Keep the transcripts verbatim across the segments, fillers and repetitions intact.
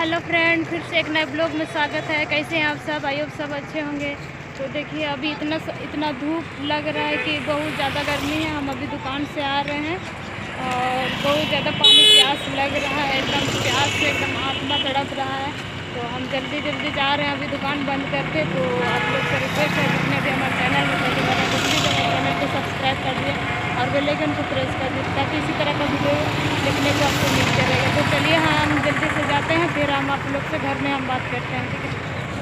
Hello friend, फिर से एक नए ब्लॉग में स्वागत है। कैसे हैं आप सब? आई होप सब अच्छे होंगे। तो देखिए अभी इतना इतना धूप लग रहा है कि बहुत ज़्यादा गर्मी है। हम अभी दुकान से आ रहे हैं और बहुत ज़्यादा पानी प्यास लग रहा है, एकदम प्यास से एकदम आत्मा तड़प रहा है। तो हम जल्दी जल्दी जा रहे हैं अभी दुकान बंद करके। तो आप लोग से रिक्वेस्ट है, जितने भी हमारे चैनल में पहली बार कुछ भी चैनल को सब्सक्राइब कर दिए और बेल आइकन को प्रेस कर दिए ताकि इसी तरह का वीडियो देखने को आपको मिलते रहेगा। तो चलिए हाँ, हम जल्दी से जाते हैं, फिर हम आप लोग से घर में हम बात करते हैं, ठीक है।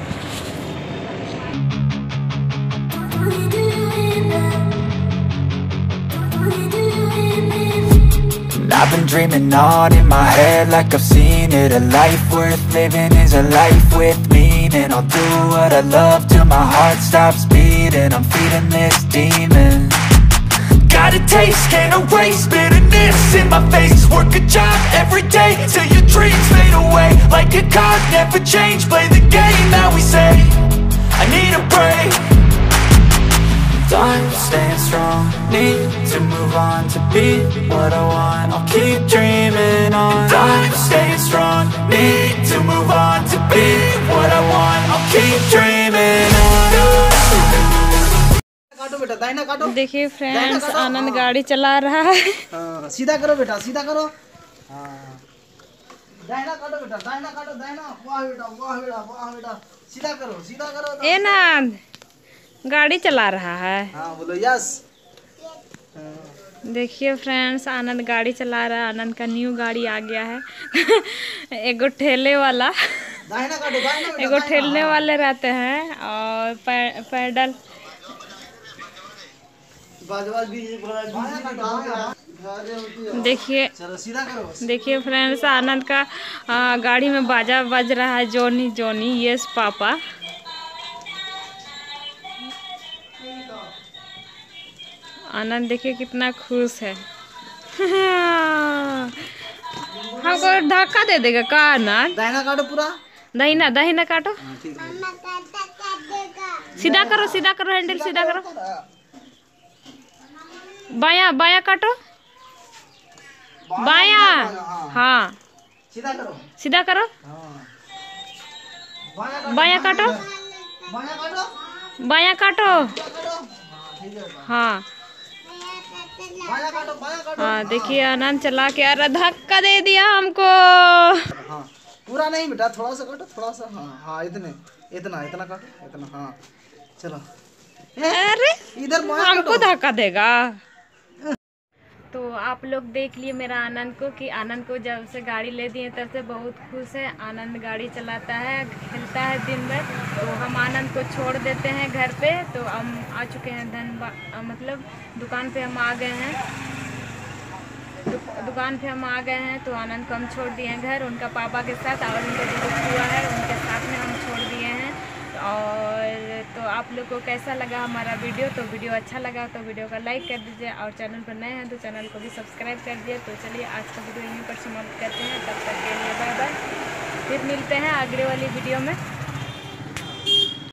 I've been dreaming on in my head like I've seen it. A life worth living is a life with meaning. I'll do what I love till my heart stops beating. I'm feeding this demon. Got a taste, can't erase bitterness in my face. Work a job every day till your dreams fade away. Like a card, never change, play the game that we say. I need a break. I'm staying strong, need to move on to be what I want. I'll keep dreaming on. I'm staying strong, need to move on to be what I want. I'll keep dreaming on. देखिए friends, Anand गाड़ी चला रहा है। हाँ, सीधा करो बेटा, सीधा करो। हाँ, दाहिना काटो बेटा, दाहिना काटो, दाहिना। वाह बेटा, वाह बेटा, वाह बेटा, सीधा करो, सीधा करो। ए नंद गाड़ी चला रहा है। हाँ बोलो यस। देखिए फ्रेंड्स, आनंद गाड़ी चला रहा है। आनंद का न्यू गाड़ी आ गया है। एगो ठेले वाला, दाहिना काटो, दाहिना बेटा, एगो ठेलने वाले रहते हैं और पैडल। देखिए देखिए फ्रेंड्स, आनंद का आ, गाड़ी में बाजा बज रहा है। Johnny Johnny yes papa. आनंद देखिए कितना खुश है। हमको धक्का दे देगा का आनंद? दाहिना काटो पूरा, दाहिना दाहिना काटो। सीधा करो, सीधा करो, हैंडल सीधा करो। बाया बाया काटो, बाया। हाँ सीधा करो, सीधा करो, बाया काटो, बाया काटो, बाया काटो। हाँ बाया काटो, बाया काटो। हाँ देखिए आनंद चला के आ रहा, धक्का दे दिया हमको। हाँ पूरा नहीं बेटा, थोड़ा सा काटो, थोड़ा सा। हाँ हाँ, इतने इतना इतना काटो, इतना। हाँ चलो। अरे इधर हमको धक्का देगा। तो आप लोग देख लिए मेरा आनंद को कि आनंद को जब से गाड़ी ले दिए तब से बहुत खुश है। आनंद गाड़ी चलाता है, खेलता है दिन भर। तो हम आनंद को छोड़ देते हैं घर पे। तो हम आ चुके हैं धनबाद, मतलब दुकान पे हम आ गए हैं। दु, दुकान पे हम आ गए हैं। तो आनंद को हम छोड़ दिए हैं घर उनका पापा के साथ, और उनका जो हुआ है उनके साथ में हम छोड़ दिए हैं। और तो आप लोग को कैसा लगा हमारा वीडियो? तो वीडियो अच्छा लगा तो वीडियो का लाइक कर दीजिए, और चैनल पर नए हैं तो चैनल को भी सब्सक्राइब कर दीजिए। तो चलिए आज का वीडियो यहीं पर समाप्त करते हैं। तब तक के लिए बाय बाय, फिर मिलते हैं अगले वाली वीडियो में।